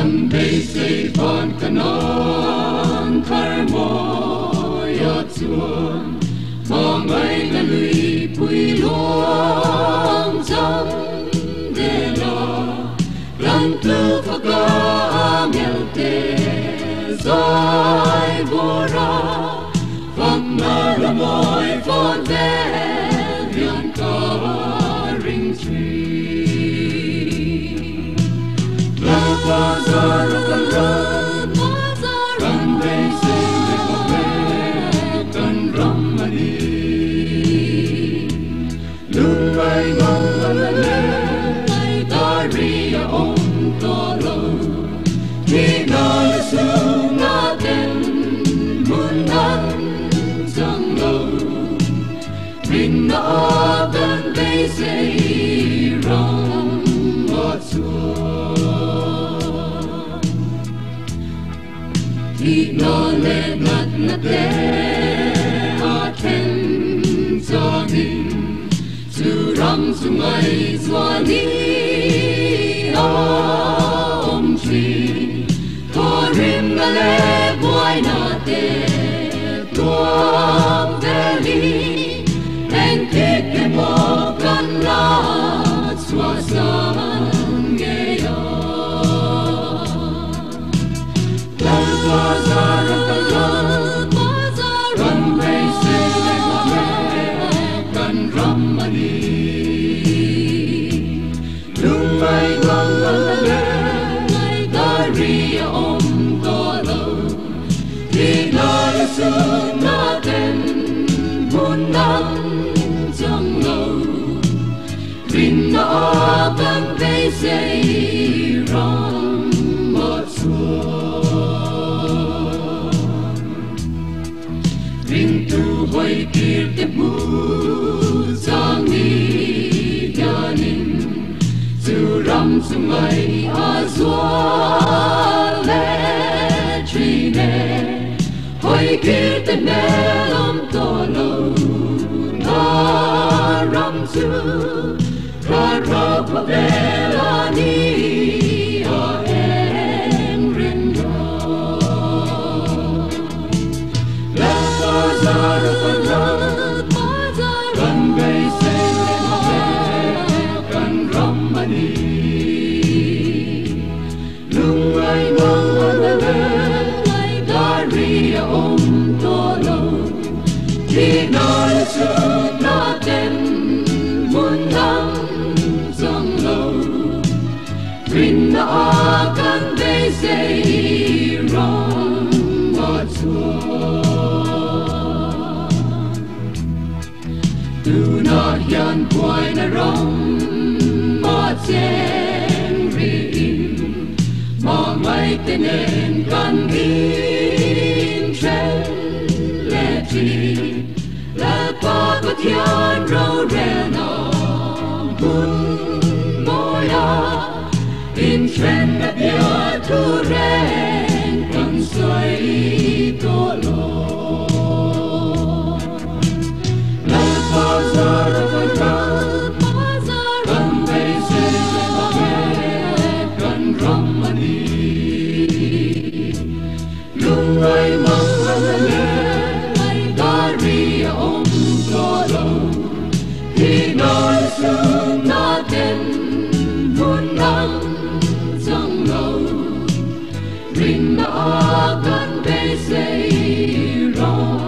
Bay say von canon thar mo ya chuan mong ai na lui pui luang trong de lo ran tu pha ga mel te zai bora vang na la moi von ve yan ka ring tree la bazar no le nat na te a ten cho min chu ram su mai zwa ni om chi to rim na le boy na te tuam te li en ke ke mo kan la swa sa nge yo Sumai azwa le trine hoi kirte melom tolo na ramsu ra pavela ni a enrindo la bazar kan bay se kan ramani Do not yan quay na rong ma chen rin ma mai tenen kan in chen le chi la pa có thiên râu re na bun moya in chen na bia tu ren kan sai to lo Ring na kan be say wrong